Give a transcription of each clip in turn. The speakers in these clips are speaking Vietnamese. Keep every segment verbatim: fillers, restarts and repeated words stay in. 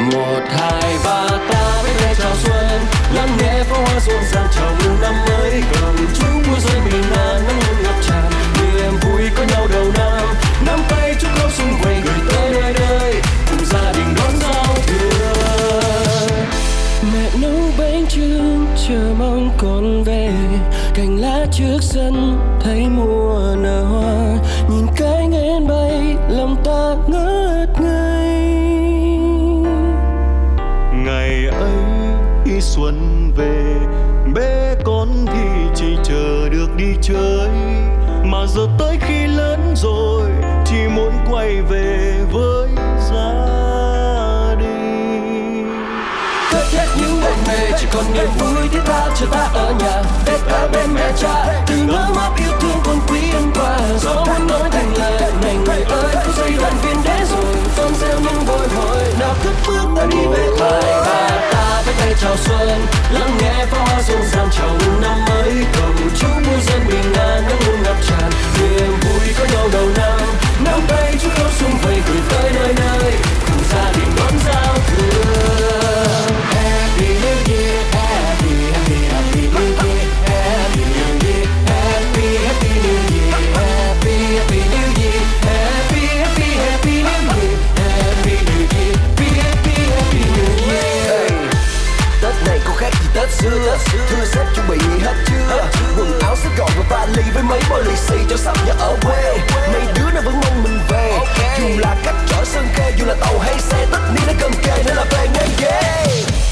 Một hai ba ta với tay chào xuân, lắng nghe pháo hoa rộn ràng chào mừng năm mới, cầu chúc mùa xuân bình an nắng luôn ngập tràn, niềm vui có nhau đầu năm, nắm tay chúc câu xung vầy gửi tới nơi đây, cùng gia đình đón giao thừa. Mẹ nấu bánh chưng chờ mong con về, cành lá trước sân thấy mùa nở hoa, nhìn cánh én bay lòng ta ngất ngây. Ngày ấy xuân về, bé con thì chỉ chờ được đi chơi, mà giờ tới khi lớn rồi chỉ muốn quay về với gia đình. Cất hết những bộn bề, chỉ còn niềm vui thiết tha chờ ta ở nhà, Tết ở bên mẹ cha, từng ấm áp yêu thương con quý ân quà, gió muốn nói thành lời này người ơi, có dây đoàn viên đến rồi, con gieo những bồi hồi, nào cất bước ta đi về thôi. Hai ba ta với tay chào xuân, lắng nghe pháo hoa rộn ràng chào mừng năm mới, cầu chúc muôn dân bình an nắng luôn ngập tràn, niềm vui có nhau đầu năm, nắm tay chúc câu xung vầy gửi tới nơi nơi, cùng gia đình đón giao thừa. Happy New Year, Happy Happy Happy New Year, Happy New Year, Happy Happy New Year, Happy Happy New Year, Happy Happy Happy New Year, Happy New Year, Happy Happy Happy New Year. Tết này có khác gì Tết xưa, thưa sếp chuẩn bị hết chưa, quần áo sẽ gọn và vali với mấy bao lì xì cho sắp nhà ở quê, mấy đứa nó vẫn mong mình về, dù là cách trở sân khê, dù là tàu hay xe, tất niên đã gần kề nên là về ngay yeah.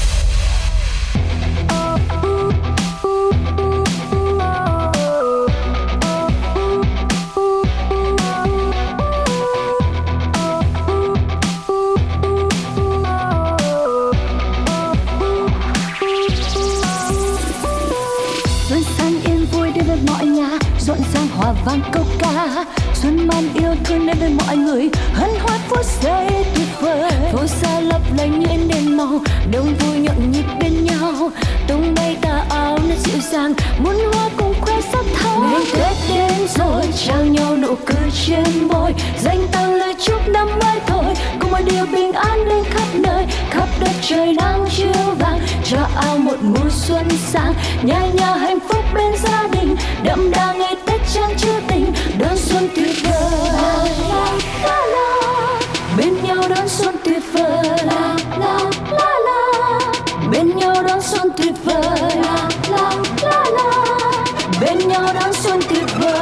Rộn ràng hòa vang câu ca, xuân mang yêu thương đến với mọi người, hân hoan phút giây tuyệt vời. Phố xa lấp lánh như ánh đèn màu, đông vui nhộn nhịp bên nhau, tung bay tà áo nó dịu dàng, muôn hoa cùng khoe sắc thắm. Ngày Tết đến rồi, trao nhau nụ cười trên môi, dành tặng lời chúc năm mới thôi, cùng mọi điều bình an đến khắp nơi, khắp đất trời nắng chiều vàng, cho ao một mùa xuân sang, nhà nhà hạnh phúc bên gia đình, đậm đà ngày Tết trăng trưa tình, đón xuân tuyệt vời. La, la, la, bên nhau đón xuân tuyệt vời. La, la, la, la, bên nhau đón xuân tuyệt vời. La, la, la, la, bên nhau đón xuân tuyệt vời.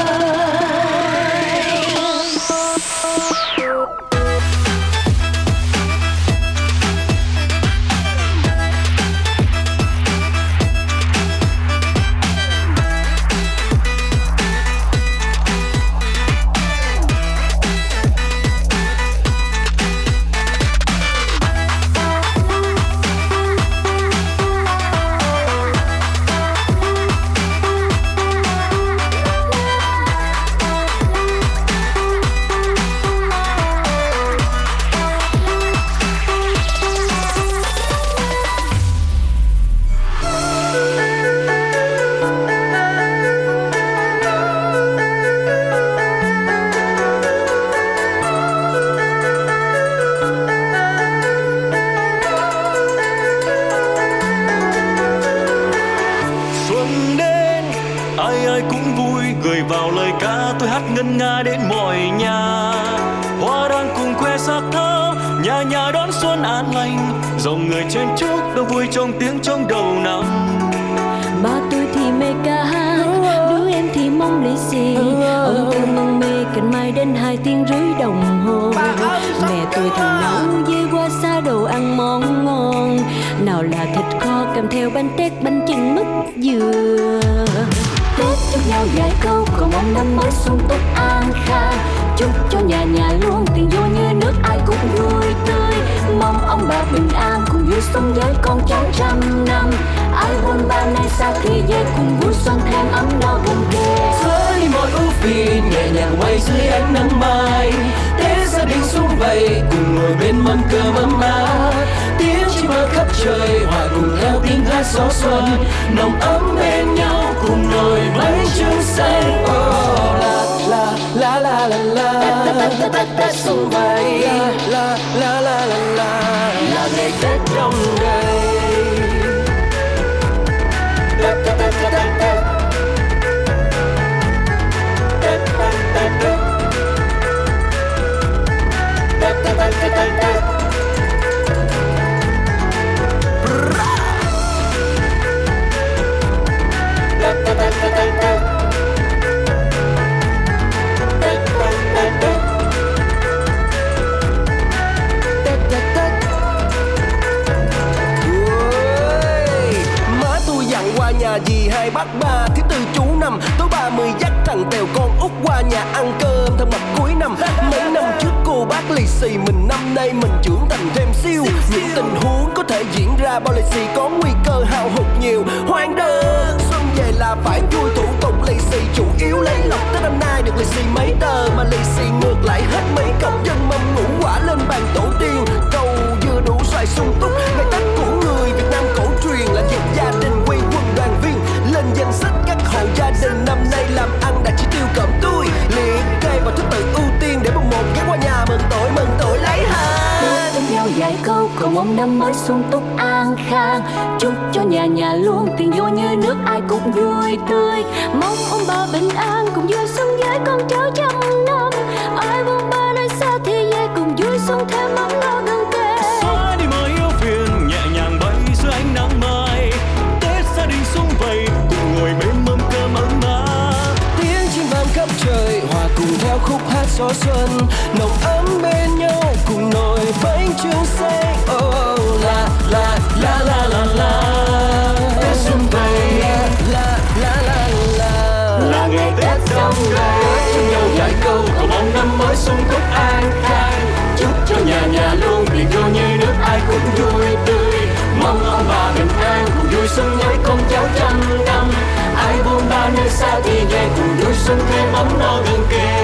ngân nga đến mọi nhà, hoa đang cùng khoe sắc thơ, nhà nhà đón xuân an lành, dòng người chen chúc đông vui trong tiếng trong đầu năm. Ba tôi thì mê ca hát, đứa em thì mong lì xì, ôm tôi mong mê cành mai đến hai tiếng rưỡi đồng hồ. Mẹ tôi thường nấu dê qua xa đồ ăn món ngon, nào là thịt kho kèm theo bánh tét, bánh chưng mứt dừa. Tết chúc nhau vài câu cầu mong năm mới xuân tốt an khang, chúc cho nhà nhà luôn tiền vô như nước, ai cũng vui tươi, mong ông bà bình an cùng vui sống với con cháu trăm năm. Ai buồn ba nay xa khi về cùng vui xuân thêm ấm no gần kề. Với mọi ưu phiền nhẹ nhàng quay dưới ánh nắng mai, Tết gia đình sum vầy cùng ngồi bên mâm cơm ấm áp, tiếng chim hót khắp trời hòa cùng theo tiếng hát gió xuân, nồng ấm bên nhau cùng nồi bánh chưng xanh. Oh, la la la la la la, Tết Tết Tết Tết Tết sum vầy, la la la la la, là ngày Tết đông đầy. Nhà dì hai bác ba thứ tư chú năm tối ba mươi dắt thằng Tèo con út qua nhà ăn cơm thân mật cuối năm. Mấy năm trước cô bác lì xì mình, năm nay mình trưởng thành thêm siêu. Những tình huống có thể diễn ra bao lì xì có nguy cơ hao hụt nhiều. Hoang đơn xuân về là phải vui, thủ tục lì xì chủ yếu lấy lộc. Tới năm nay được lì xì mấy tờ mà lì xì ngược lại hết mấy cọc. Dân mâm ngũ quả lên bàn tổ tiên, cầu vừa đủ xoài sung túc. Ngày Tết của người Việt Nam cổ truyền là dịp gia đình quy quân đoàn viên. Lên danh sách các hộ gia đình năm nay làm ăn đạt chỉ tiêu cộm tôi. Liệt kê vào thứ tự ưu tiên để mùng một ghé qua nhà mừng tuổi mừng tuổi lấy hàng. Tiếng nhau vài câu cầu mong năm mới sung túc an khang. Chúc cho nhà nhà luôn tiền vô như nước, ai cũng vui tươi. Mong ông bà bình an cùng vui xuân với con cháu trăm năm. Ai buồn ba nơi xa thì về cùng vui xuân thêm ấm no gần kề. Xóa đi mọi ưu phiền nhẹ nhàng bay giữa ánh nắng mai. Tết gia đình sum vầy cùng ngồi bên mâm cơm ấm áp. Tiếng chim vang khắp trời hòa cùng theo khúc hát gió xuân. Nồng ấm bên nhau cùng nồi bánh trưng xanh. Oh la la la la la la. Tết sum vầy la la la la. Là ngày Tết đông đầy, chung nhau vài câu cầu mong năm mới sung túc an khang. Chúc cho nhà nhà luôn tiền vô như nước, ai cũng vui tươi. Mong ông bà bình an cùng vui xuân với con cháu trăm năm. Ai buôn ba nơi xa thì về cùng vui xuân thêm ấm no gần kề.